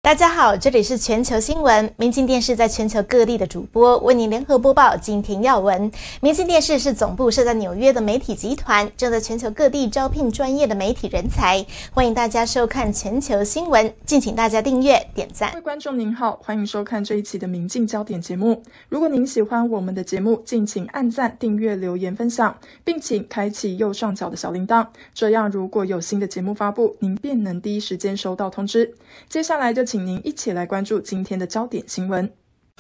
大家好，这里是全球新闻。明镜电视在全球各地的主播为您联合播报今天要闻。明镜电视是总部设在纽约的媒体集团，正在全球各地招聘专业的媒体人才。欢迎大家收看全球新闻，敬请大家订阅、点赞。 各位观众您好，欢迎收看这一期的明镜焦点节目。如果您喜欢我们的节目，敬请按赞、订阅、留言、分享，并请开启右上角的小铃铛，这样如果有新的节目发布，您便能第一时间收到通知。接下来就请您一起来关注今天的焦点新闻。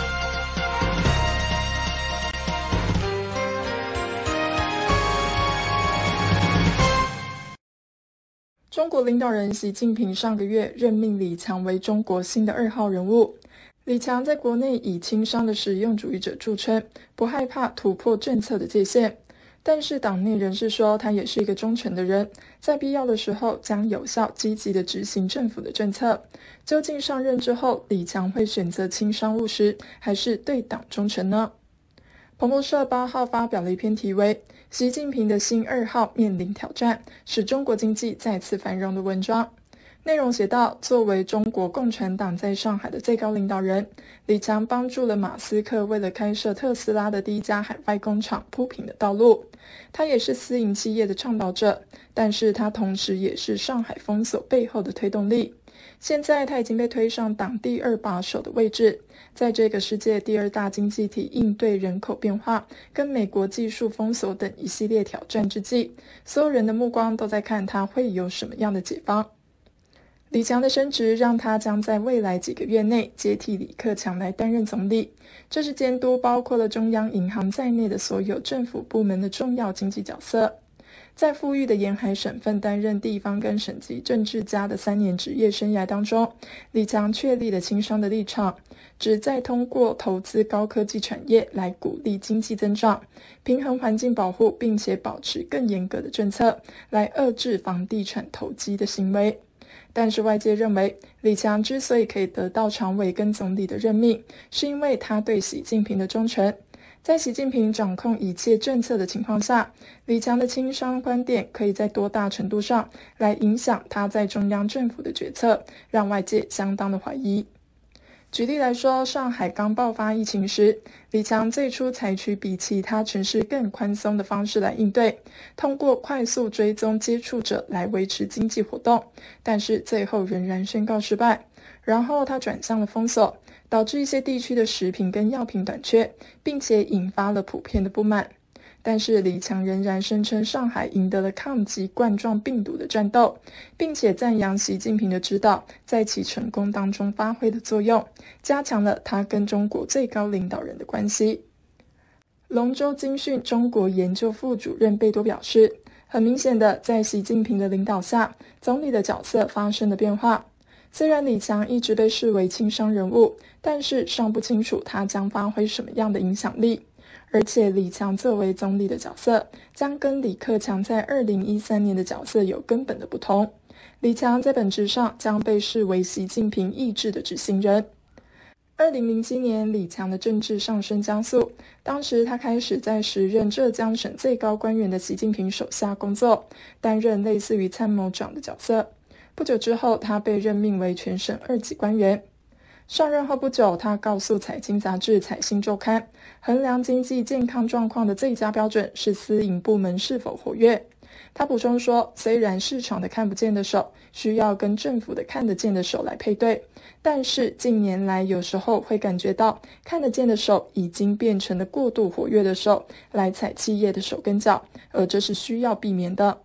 中国领导人习近平上个月任命李强为中国新的2号人物。李强在国内以轻商的实用主义者著称，不害怕突破政策的界限。但是党内人士说，他也是一个忠诚的人，在必要的时候将有效积极地执行政府的政策。究竟上任之后，李强会选择轻商务实，还是对党忠诚呢？彭博社8号发表了一篇题为习近平的新2号面临挑战，使中国经济再次繁荣的文章。内容写道，作为中国共产党在上海的最高领导人，李强帮助了马斯克为了开设特斯拉的第一家海外工厂铺平的道路。他也是私营企业的倡导者，但是他同时也是上海封锁背后的推动力。现在他已经被推上党第2把手的位置，在这个世界第2大经济体应对人口变化跟美国技术封锁等一系列挑战之际，所有人的目光都在看他会有什么样的解方。李强的升职让他将在未来几个月内接替李克强来担任总理，这是监督包括了中央银行在内的所有政府部门的重要经济角色。在富裕的沿海省份担任地方跟省级政治家的3年职业生涯当中，李强确立了轻商的立场，旨在通过投资高科技产业来鼓励经济增长，平衡环境保护，并且保持更严格的政策来遏制房地产投机的行为。但是外界认为，李强之所以可以得到常委跟总理的任命，是因为他对习近平的忠诚。在习近平掌控一切政策的情况下，李强的轻商观点可以在多大程度上来影响他在中央政府的决策，让外界相当的怀疑。举例来说，上海刚爆发疫情时，李强最初采取比其他城市更宽松的方式来应对，通过快速追踪接触者来维持经济活动，但是最后仍然宣告失败。然后他转向了封锁，导致一些地区的食品跟药品短缺，并且引发了普遍的不满。但是李强仍然声称上海赢得了抗击冠状病毒的战斗，并且赞扬习近平的指导在其成功当中发挥的作用，加强了他跟中国最高领导人的关系。龙州经讯中国研究副主任贝多表示，很明显的，在习近平的领导下，总理的角色发生了变化。虽然李强一直被视为轻商人物，但是尚不清楚他将发挥什么样的影响力。而且李强作为总理的角色，将跟李克强在2013年的角色有根本的不同。李强在本质上将被视为习近平意志的执行人。2007年，李强的政治上升加速，当时他开始在时任浙江省最高官员的习近平手下工作，担任类似于参谋长的角色。不久之后，他被任命为全省2级官员。上任后不久，他告诉财经杂志《财新周刊》，衡量经济健康状况的最佳标准是私营部门是否活跃。他补充说，虽然市场的看不见的手需要跟政府的看得见的手来配对，但是近年来有时候会感觉到看得见的手已经变成了过度活跃的手来踩企业的手跟脚，而这是需要避免的。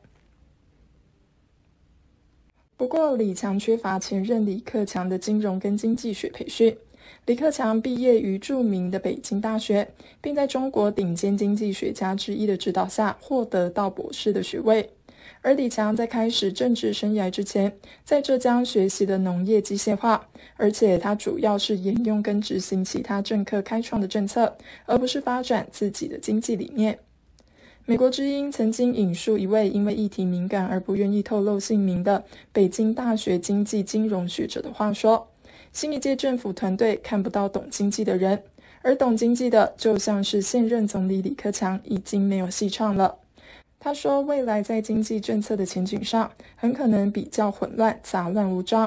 不过李强缺乏前任李克强的金融跟经济学培训。李克强毕业于著名的北京大学，并在中国顶尖经济学家之一的指导下获得到博士的学位。而李强在开始政治生涯之前，在浙江学习的农业机械化，而且他主要是沿用跟执行其他政客开创的政策，而不是发展自己的经济理念。美国之音曾经引述一位因为议题敏感而不愿意透露姓名的北京大学经济金融学者的话说，新一届政府团队看不到懂经济的人，而懂经济的就像是现任总理李克强已经没有戏唱了。他说，未来在经济政策的前景上很可能比较混乱、杂乱无章，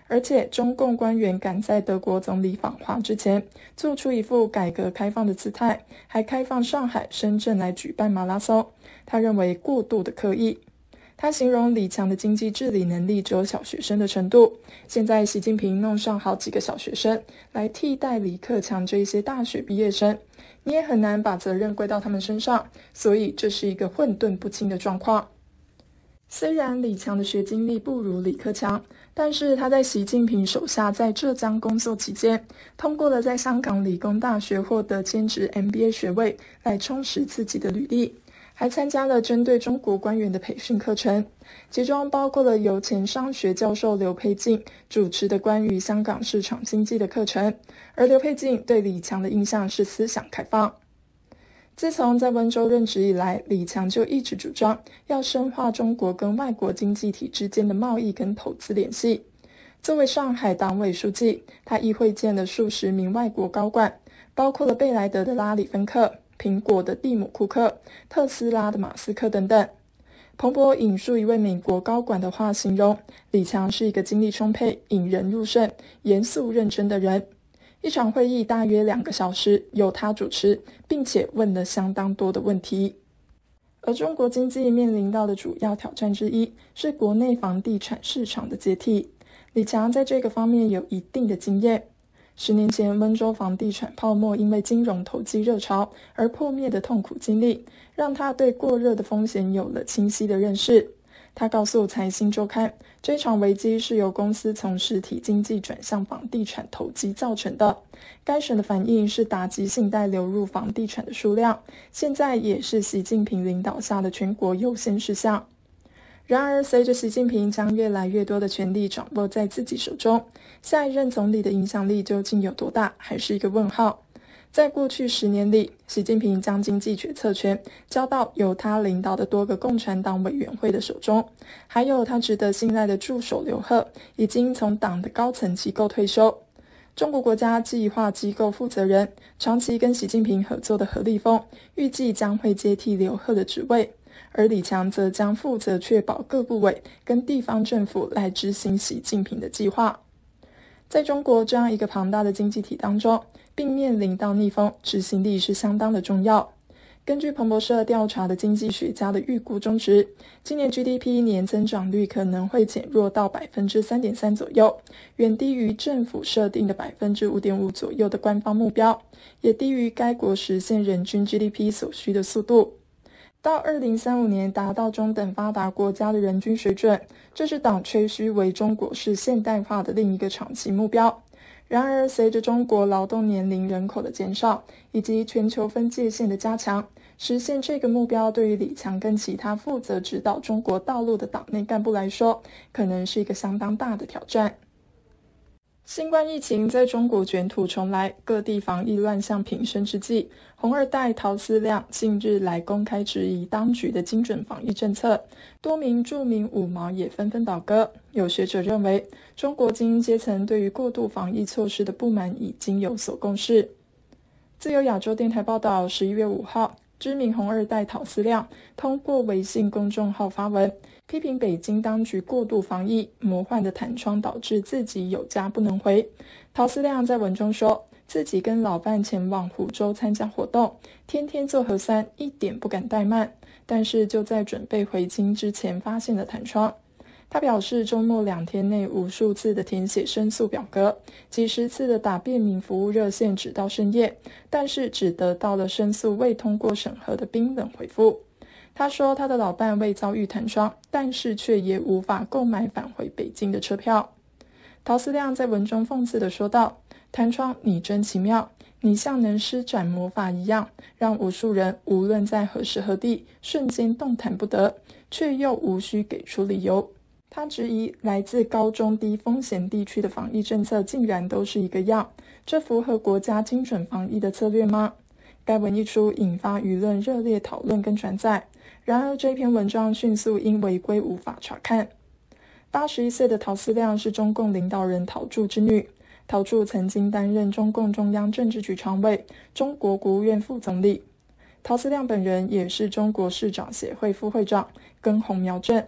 而且中共官员赶在德国总理访华之前做出一副改革开放的姿态，还开放上海、深圳来举办马拉松，他认为过度的刻意。他形容李强的经济治理能力只有小学生的程度，现在习近平弄上好几个小学生来替代李克强这一些大学毕业生，你也很难把责任归到他们身上，所以这是一个混沌不清的状况。虽然李强的学经历不如李克强，但是他在习近平手下在浙江工作期间，通过了在香港理工大学获得兼职 MBA 学位来充实自己的履历，还参加了针对中国官员的培训课程，其中包括了由前商学教授刘佩静主持的关于香港市场经济的课程，而刘佩静对李强的印象是思想开放。自从在温州任职以来，李强就一直主张要深化中国跟外国经济体之间的贸易跟投资联系。作为上海党委书记，他亦会见了数十名外国高管，包括了贝莱德的拉里芬克、苹果的蒂姆·库克、特斯拉的马斯克等等。彭博引述一位美国高管的话形容，李强是一个精力充沛、引人入胜、严肃认真的人。一场会议大约2个小时，由他主持，并且问了相当多的问题。而中国经济面临到的主要挑战之一是国内房地产市场的解体。李强在这个方面有一定的经验。10年前温州房地产泡沫因为金融投机热潮而破灭的痛苦经历，让他对过热的风险有了清晰的认识。他告诉财新周刊，这场危机是由公司从实体经济转向房地产投机造成的。该省的反应是打击信贷流入房地产的数量，现在也是习近平领导下的全国优先事项。然而，随着习近平将越来越多的权力掌握在自己手中，下一任总理的影响力究竟有多大，还是一个问号。在过去10年里，习近平将经济决策权交到由他领导的多个共产党委员会的手中，还有他值得信赖的助手刘鹤已经从党的高层机构退休。中国国家计划机构负责人、长期跟习近平合作的何立峰预计将会接替刘鹤的职位，而李强则将负责确保各部委跟地方政府来执行习近平的计划。在中国这样一个庞大的经济体当中，并面临到逆风，执行力是相当的重要。根据彭博社调查的经济学家的预估中值，今年 GDP 年增长率可能会减弱到 3.3% 左右，远低于政府设定的 5.5% 左右的官方目标，也低于该国实现人均 GDP 所需的速度。到2035年达到中等发达国家的人均水准，这是党吹嘘为中国式现代化的另一个长期目标。然而，随着中国劳动年龄人口的减少，以及全球分界线的加强，实现这个目标对于李强跟其他负责指导中国道路的党内干部来说，可能是一个相当大的挑战。新冠疫情在中国卷土重来，各地防疫乱象频生之际，红二代陶思亮近日来公开质疑当局的精准防疫政策，多名著名五毛也纷纷倒戈。有学者认为，中国精英阶层对于过度防疫措施的不满已经有所共识。自由亚洲电台报道，11月5号，知名红二代陶思亮通过微信公众号发文，批评北京当局过度防疫，魔幻的弹窗导致自己有家不能回。陶思亮在文中说，自己跟老伴前往湖州参加活动，天天做核酸，一点不敢怠慢，但是就在准备回京之前发现了弹窗。他表示，周末2天内无数次的填写申诉表格，几十次的打便民服务热线直到深夜，但是只得到了申诉未通过审核的冰冷回复。他说，他的老伴未遭遇弹窗，但是却也无法购买返回北京的车票。陶思亮在文中讽刺地说道，弹窗你真奇妙，你像能施展魔法一样，让无数人无论在何时何地瞬间动弹不得，却又无需给出理由。他质疑来自高中低风险地区的防疫政策竟然都是一个样，这符合国家精准防疫的策略吗？该文一出，引发舆论热烈讨论跟转载。然而这篇文章迅速因违规无法查看。81岁的陶思亮是中共领导人陶铸之女，陶铸曾经担任中共中央政治局常委、中国国务院副总理。陶思亮本人也是中国市长协会副会长，根红苗正。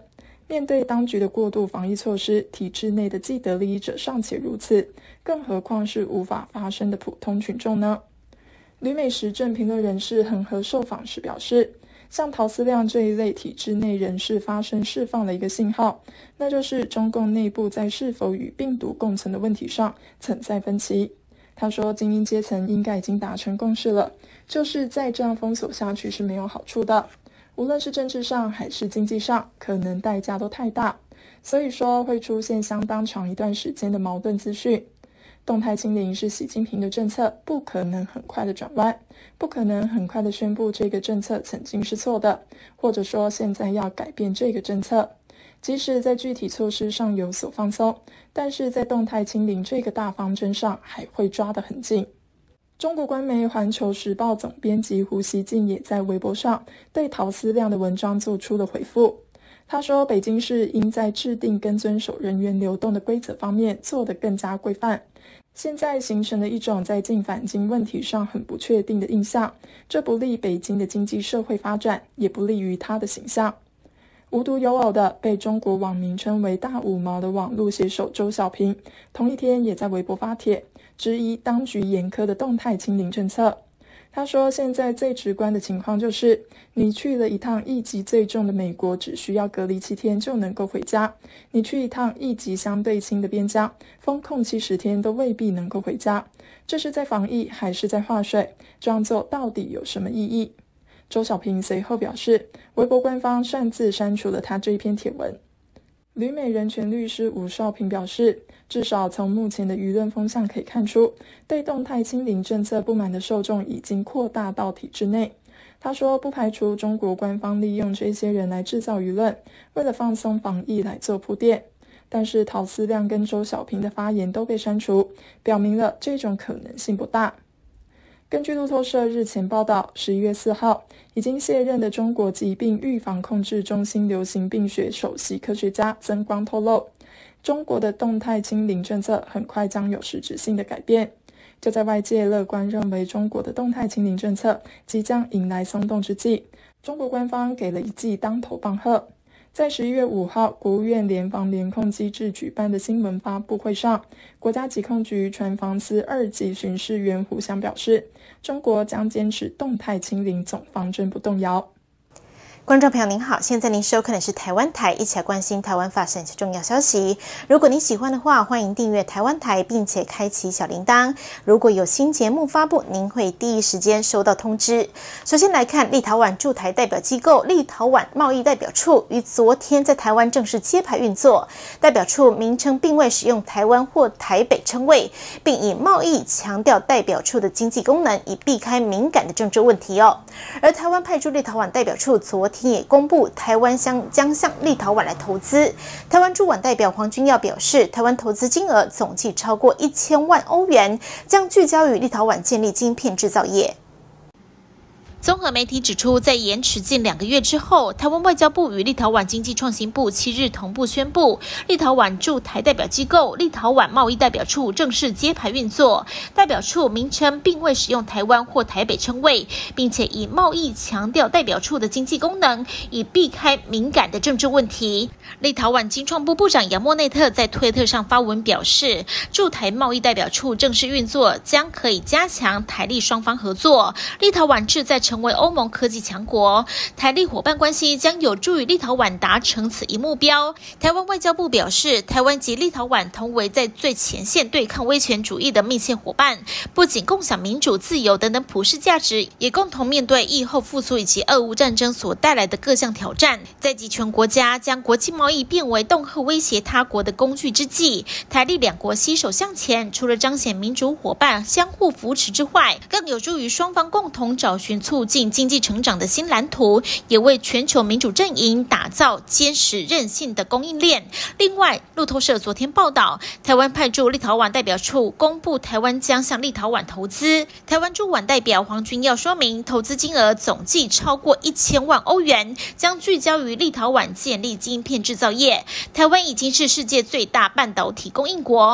面对当局的过度防疫措施，体制内的既得利益者尚且如此，更何况是无法发声的普通群众呢？旅美时政评论人士恒河受访时表示，像陶思亮这一类体制内人士发声释放了一个信号，那就是中共内部在是否与病毒共存的问题上存在分歧。他说，精英阶层应该已经达成共识了，就是再这样封锁下去是没有好处的，无论是政治上还是经济上，可能代价都太大，所以说会出现相当长一段时间的矛盾资讯。动态清零是习近平的政策，不可能很快的转弯，不可能很快的宣布这个政策曾经是错的，或者说现在要改变这个政策。即使在具体措施上有所放松，但是在动态清零这个大方针上还会抓得很紧。中国官媒《环球时报》总编辑胡锡进也在微博上对陶思亮的文章做出了回复。他说，北京市应在制定跟遵守人员流动的规则方面做得更加规范。现在形成了一种在进返京问题上很不确定的印象，这不利北京的经济社会发展，也不利于他的形象。无独有偶的，被中国网民称为大五毛的网络写手周小平，同一天也在微博发帖，质疑当局严苛的动态清零政策。他说，现在最直观的情况就是，你去了一趟疫级最重的美国，只需要隔离7天就能够回家；你去一趟疫级相对轻的边疆，封控70天都未必能够回家。这是在防疫还是在划水？这样做到底有什么意义？周小平随后表示，微博官方擅自删除了他这一篇帖文。旅美人权律师吴少平表示，至少从目前的舆论风向可以看出，对动态清零政策不满的受众已经扩大到体制内。他说，不排除中国官方利用这些人来制造舆论，为了放松防疫来做铺垫。但是陶思亮跟周小平的发言都被删除，表明了这种可能性不大。根据路透社日前报道，11月4号，已经卸任的中国疾病预防控制中心流行病学首席科学家曾光透露，中国的动态清零政策很快将有实质性的改变。就在外界乐观认为中国的动态清零政策即将迎来松动之际，中国官方给了一记当头棒喝。在11月5号，国务院联防联控机制举办的新闻发布会上，国家疾控局船防司2级巡视员胡翔表示，中国将坚持动态清零总方针不动摇。 观众朋友您好，现在您收看的是台湾台，一起来关心台湾发生的重要消息。如果您喜欢的话，欢迎订阅台湾台，并且开启小铃铛。如果有新节目发布，您会第一时间收到通知。首先来看立陶宛驻台代表机构立陶宛贸易代表处于昨天在台湾正式揭牌运作，代表处名称并未使用台湾或台北称谓，并以贸易强调代表处的经济功能，以避开敏感的政治问题哦。而台湾派驻立陶宛代表处昨天也公布，台湾将向立陶宛来投资。台湾驻宛代表黄君耀表示，台湾投资金额总计超过1000万欧元，将聚焦于立陶宛建立晶片制造业。综合媒体指出，在延迟近2个月之后，台湾外交部与立陶宛经济创新部7日同步宣布，立陶宛驻台代表机构立陶宛贸易代表处正式揭牌运作。代表处名称并未使用台湾或台北称谓，并且以贸易强调代表处的经济功能，以避开敏感的政治问题。立陶宛经创部部长杨莫内特在推特上发文表示，驻台贸易代表处正式运作，将可以加强台立双方合作。立陶宛志在成为欧盟科技强国，台立伙伴关系将有助于立陶宛达成此一目标。台湾外交部表示，台湾及立陶宛同为在最前线对抗威权主义的密切伙伴，不仅共享民主、自由等等普世价值，也共同面对疫后复苏以及俄乌战争所带来的各项挑战。在集权国家将国际贸易变为恫吓威胁他国的工具之际，台立两国携手向前，除了彰显民主伙伴相互扶持之外，更有助于双方共同找寻促进经济成长的新蓝图，也为全球民主阵营打造坚实韧性的供应链。另外，路透社昨天报道，台湾派驻立陶宛代表处公布，台湾将向立陶宛投资。台湾驻宛代表黄君耀说明，投资金额总计超过1000万欧元，将聚焦于立陶宛建立晶片制造业。台湾已经是世界最大半导体供应国。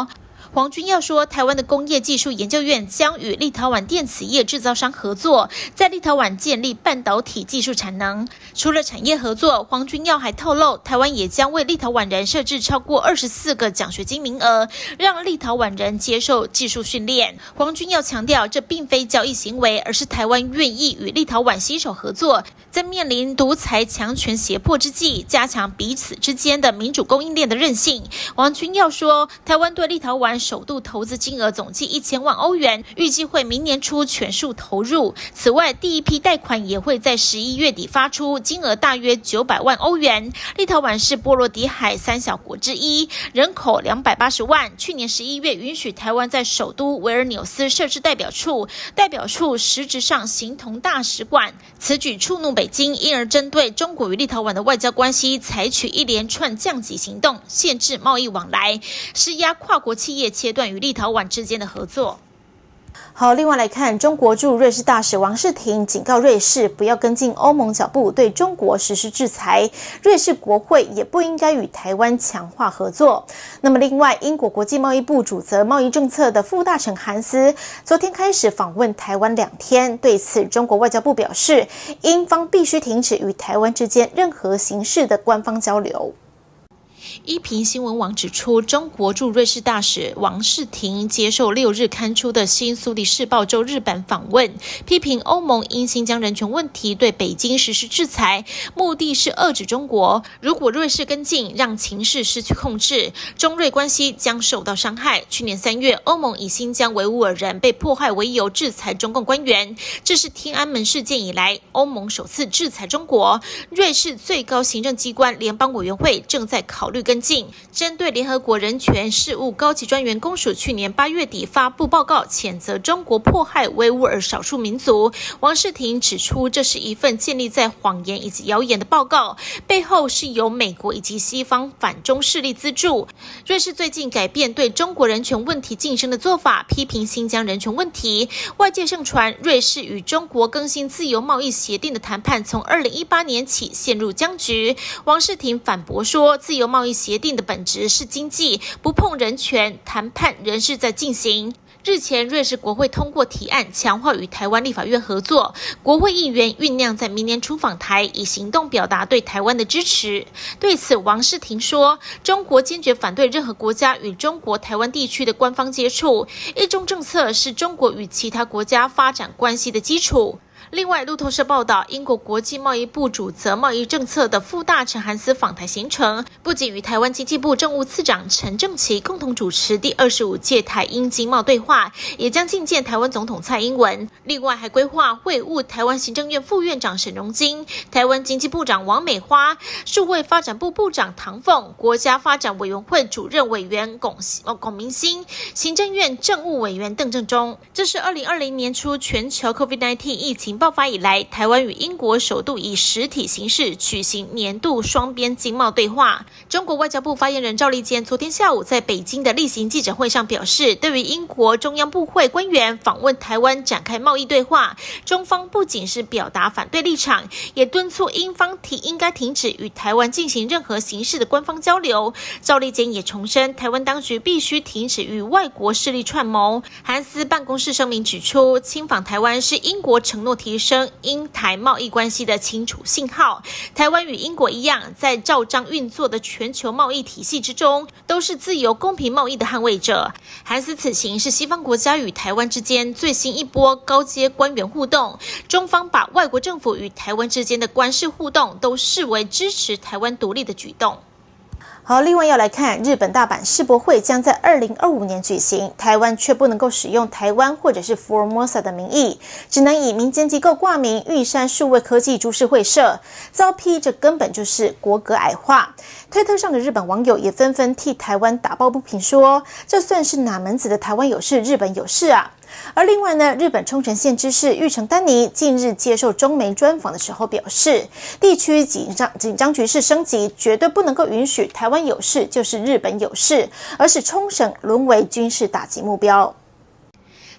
黄君耀说，台湾的工业技术研究院将与立陶宛电子业制造商合作，在立陶宛建立半导体技术产能。除了产业合作，黄君耀还透露，台湾也将为立陶宛人设置超过24个奖学金名额，让立陶宛人接受技术训练。黄君耀强调，这并非交易行为，而是台湾愿意与立陶宛携手合作，在面临独裁强权胁迫之际，加强彼此之间的民主供应链的韧性。黄君耀说，台湾对立陶宛首度投资金额总计1000万欧元，预计会明年初全数投入。此外，第一批贷款也会在11月底发出，金额大约900万欧元。立陶宛是波罗的海3小国之一，人口280万。去年11月允许台湾在首都维尔纽斯设置代表处，代表处实质上形同大使馆。此举触怒北京，因而针对中国与立陶宛的外交关系采取一连串降级行动，限制贸易往来，施压跨国企业切断与立陶宛之间的合作。 好，另外来看，中国驻瑞士大使王世廷警告瑞士不要跟进欧盟脚步对中国实施制裁，瑞士国会也不应该与台湾强化合作。那么另外，英国国际贸易部主责贸易政策的副大臣韩斯昨天开始访问台湾2天，对此中国外交部表示，英方必须停止与台湾之间任何形式的官方交流。 一平新闻网指出，中国驻瑞士大使王世廷接受6日刊出的新苏黎世报周日版访问，批评欧盟因新疆人权问题对北京实施制裁，目的是遏制中国。如果瑞士跟进，让情势失去控制，中瑞关系将受到伤害。去年3月，欧盟以新疆维吾尔人被迫害为由制裁中共官员，这是天安门事件以来欧盟首次制裁中国。瑞士最高行政机关联邦委员会正在考虑跟进，针对联合国人权事务高级专员公署去年8月底发布报告，谴责中国迫害维吾尔少数民族。王世廷指出，这是一份建立在谎言以及谣言的报告，背后是由美国以及西方反中势力资助。瑞士最近改变对中国人权问题晋升的做法，批评新疆人权问题。外界盛传，瑞士与中国更新自由贸易协定的谈判从2018年起陷入僵局。王世廷反驳说，自由贸易协定的本质是经济，不碰人权，谈判仍是在进行。日前，瑞士国会通过提案，强化与台湾立法院合作。国会议员酝酿在明年初访台，以行动表达对台湾的支持。对此，王世廷说，中国坚决反对任何国家与中国台湾地区的官方接触，一中政策是中国与其他国家发展关系的基础。另外，路透社报道，英国国际贸易部主责贸易政策的副大臣韩斯访台行程，不仅与台湾经济部政务次长陈正奇共同主持第25届台英经贸对话，也将觐见台湾总统蔡英文。另外，还规划会晤台湾行政院副院长沈荣金、台湾经济部长王美花、数位发展部部长唐凤、国家发展委员会主任委员龚明鑫、行政院政务委员邓正中。这是2020年初全球 COVID-19 疫情爆发以来，台湾与英国首度以实体形式举行年度双边经贸对话。中国外交部发言人赵立坚昨天下午在北京的例行记者会上表示，对于英国中央部会官员访问台湾展开贸易对话，中方不仅是表达反对立场，也敦促英方应该停止与台湾进行任何形式的官方交流。赵立坚也重申，台湾当局必须停止与外国势力串谋。韩斯办公室声明指出，亲访台湾是英国承诺提升英台贸易关系的清楚信号。台湾与英国一样，在照章运作的全球贸易体系之中，都是自由公平贸易的捍卫者。韩斯此行是西方国家与台湾之间最新一波高阶官员互动，中方把外国政府与台湾之间的官事互动都视为支持台湾独立的举动。 好，另外要来看日本大阪世博会将在2025年举行，台湾却不能够使用台湾或者是 Formosa 的名义，只能以民间机构挂名玉山数位科技株式会社，遭批这根本就是国格矮化。推特上的日本网友也纷纷替台湾打抱不平，说这算是哪门子的台湾有事，日本有事啊？而另外呢，日本冲绳县知事玉城丹尼近日接受中媒专访的时候表示，地区紧张局势升级，绝对不能够允许台湾有事就是日本有事，而使冲绳沦为军事打击目标。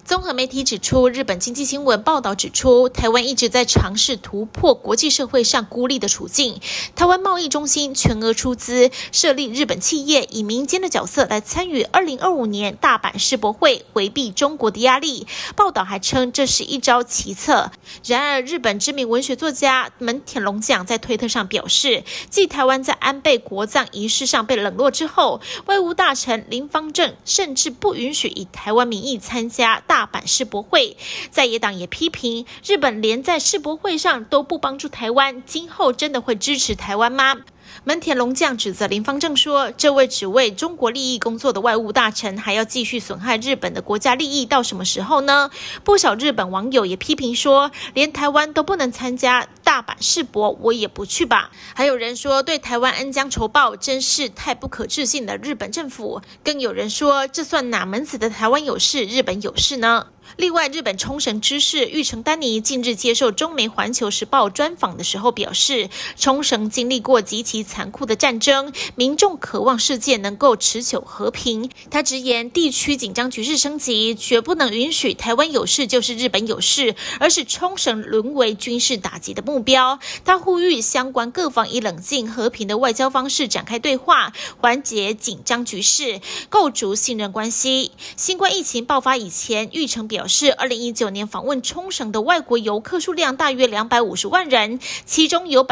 综合媒体指出，日本经济新闻报道指出，台湾一直在尝试突破国际社会上孤立的处境。台湾贸易中心全额出资设立日本企业，以民间的角色来参与2025年大阪世博会，回避中国的压力。报道还称这是一招奇策。然而，日本知名文学作家门田龙将在推特上表示，继台湾在安倍国葬仪式上被冷落之后，外务大臣林芳正甚至不允许以台湾名义参加大阪世博会。在野党也批评日本连在世博会上都不帮助台湾，今后真的会支持台湾吗？门田龙将指责林芳正说，这位只为中国利益工作的外务大臣还要继续损害日本的国家利益到什么时候呢？不少日本网友也批评说，连台湾都不能参加大阪世博，我也不去吧。还有人说，对台湾恩将仇报真是太不可置信的日本政府。更有人说，这算哪门子的台湾有事，日本有事呢？另外，日本冲绳知事玉城丹尼近日接受中媒环球时报专访的时候表示，冲绳经历过极其残酷的战争，民众渴望世界能够持久和平。他直言，地区紧张局势升级，绝不能允许台湾有事就是日本有事，而使冲绳沦为军事打击的目标。他呼吁相关各方以冷静和平的外交方式展开对话，缓解紧张局势，构筑信任关系。新冠疫情爆发以前，玉城表示2019年访问冲绳的外国游客数量大约250万人，其中有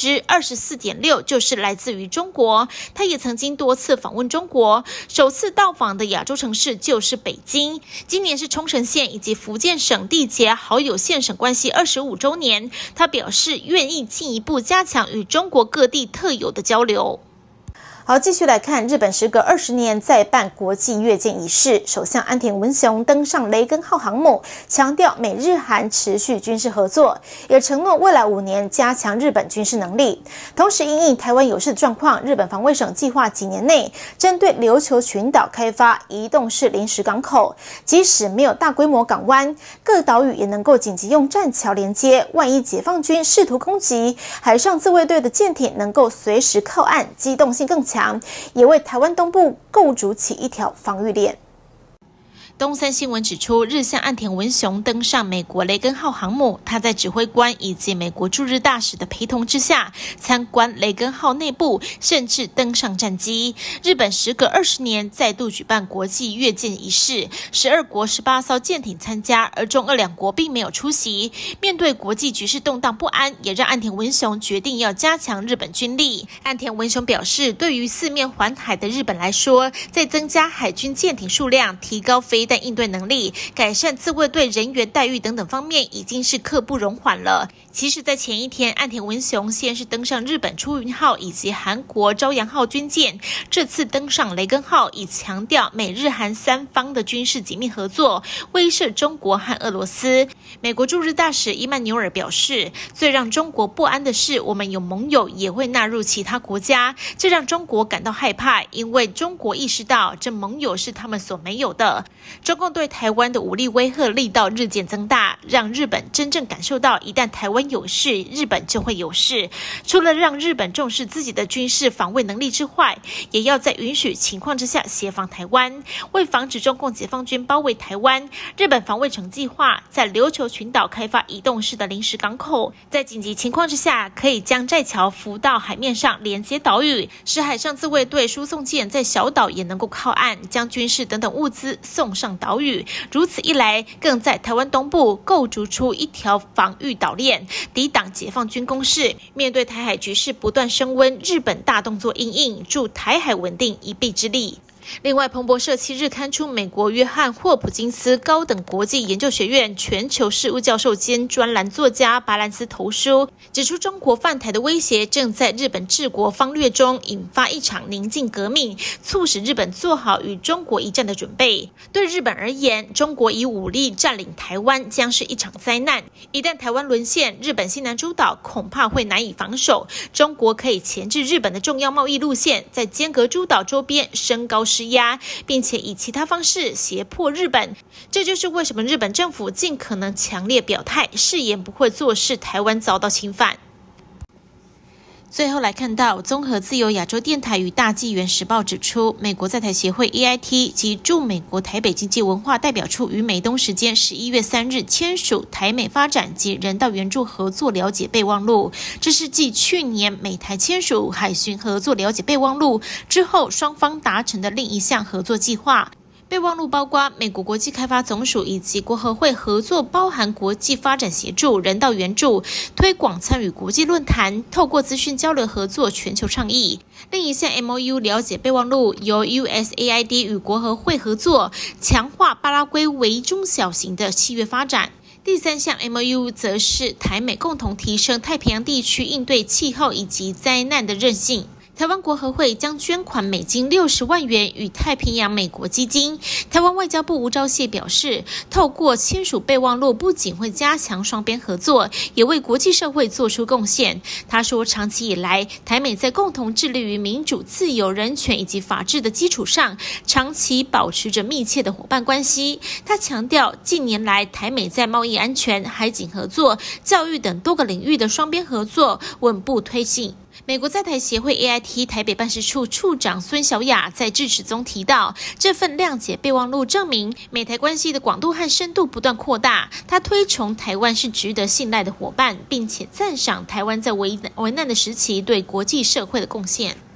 24.6%就是来自于中国。他也曾经多次访问中国，首次到访的亚洲城市就是北京。今年是冲绳县以及福建省缔结好友县省关系25周年，他表示愿意进一步加强与中国各地特有的交流。 好，继续来看，日本时隔20年再办国际阅舰仪式，首相安田文雄登上雷根号航母，强调美日韩持续军事合作，也承诺未来5年加强日本军事能力。同时，因应台湾有事的状况，日本防卫省计划几年内针对琉球群岛开发移动式临时港口，即使没有大规模港湾，各岛屿也能够紧急用栈桥连接，万一解放军试图攻击，海上自卫队的舰艇能够随时靠岸，机动性更强，也为台湾东部构筑起一条防御链。 东森新闻指出，日向岸田文雄登上美国雷根号航母，他在指挥官以及美国驻日大使的陪同之下，参观雷根号内部，甚至登上战机。日本时隔20年再度举办国际阅舰仪式，12国18艘舰艇参加，而中俄两国并没有出席。面对国际局势动荡不安，也让岸田文雄决定要加强日本军力。岸田文雄表示，对于四面环海的日本来说，在增加海军舰艇数量、提高飞弹应对能力、改善自卫队人员待遇等等方面，已经是刻不容缓了。其实，在前一天，岸田文雄先是登上日本出云号以及韩国朝阳号军舰，这次登上雷根号，以强调美日韩三方的军事紧密合作，威慑中国和俄罗斯。美国驻日大使伊曼纽尔表示，最让中国不安的是，我们有盟友也会纳入其他国家，这让中国感到害怕，因为中国意识到这盟友是他们所没有的。中共对台湾的武力威吓力道日渐增大，让日本真正感受到，一旦台湾有事，日本就会有事。除了让日本重视自己的军事防卫能力之外，也要在允许情况之下协防台湾。为防止中共解放军包围台湾，日本防卫省计划在琉球群岛开发移动式的临时港口，在紧急情况之下，可以将栈桥浮到海面上连接岛屿，使海上自卫队输送舰在小岛也能够靠岸，将军事等等物资送上岛屿。如此一来，更在台湾东部构筑出一条防御岛链，抵挡解放军攻势。面对台海局势不断升温，日本大动作因应，助台海稳定一臂之力。另外，彭博社7日刊出美国约翰霍普金斯高等国际研究学院全球事务教授兼专栏作家巴兰斯投书，指出中国犯台的威胁正在日本治国方略中引发一场宁静革命，促使日本做好与中国一战的准备。对日本而言，中国以武力占领台湾将是一场灾难。一旦台湾沦陷，日本西南诸岛恐怕会难以防守。中国可以钳制日本的重要贸易路线，在尖阁诸岛周边升高施压，并且以其他方式胁迫日本。这就是为什么日本政府尽可能强烈表态，誓言不会坐视台湾遭到侵犯。 最后来看到，综合自由亚洲电台与大纪元时报指出，美国在台协会 AIT 及驻美国台北经济文化代表处于美东时间11月3日签署台美发展及人道援助合作了解备忘录，这是继去年美台签署海巡合作了解备忘录之后，双方达成的另一项合作计划。备忘录包括美国国际开发总署以及国合会合作，包含国际发展协助、人道援助、推广参与国际论坛，透过资讯交流合作全球倡议。另一项 MOU 了解备忘录由 USAID 与国合会合作，强化巴拉圭为中小型的企业发展。第三项 MOU 则是台美共同提升太平洋地区应对气候以及灾难的韧性。台湾国合会将捐款美金60万元与太平洋美国基金。台湾外交部吴钊燮表示，透过签署备忘录，不仅会加强双边合作，也为国际社会做出贡献。他说，长期以来，台美在共同致力于民主、自由、人权以及法治的基础上，长期保持着密切的伙伴关系。他强调，近年来台美在贸易安全、海警合作、教育等多个领域的双边合作稳步推进。美国在台协会 AIT 台北办事处处长孙小雅在致辞中提到，这份谅解备忘录证明美台关系的广度和深度不断扩大。他推崇台湾是值得信赖的伙伴，并且赞赏台湾在危难的时期对国际社会的贡献。